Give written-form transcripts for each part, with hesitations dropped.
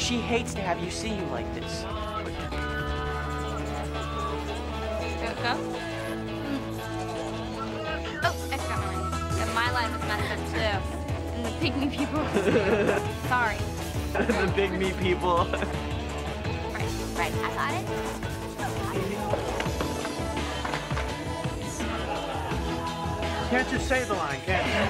She hates to have you see you like this. Go? Oh, I forgot my line. And my line was messed up too. And the pygmy people. Sorry. The pygmy people. Right, I got it. Can't just say the line, can you?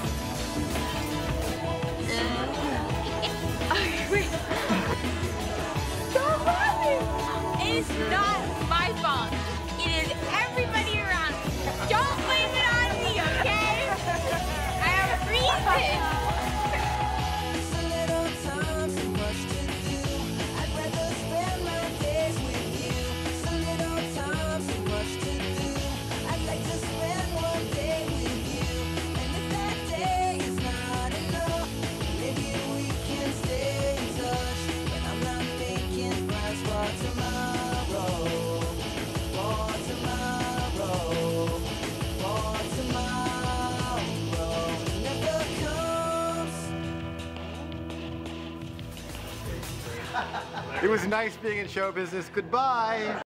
Wait. Don't love me! It's not my fault. It is everybody around me. Don't blame it on me, okay? I have a reason. It was nice being in show business. Goodbye.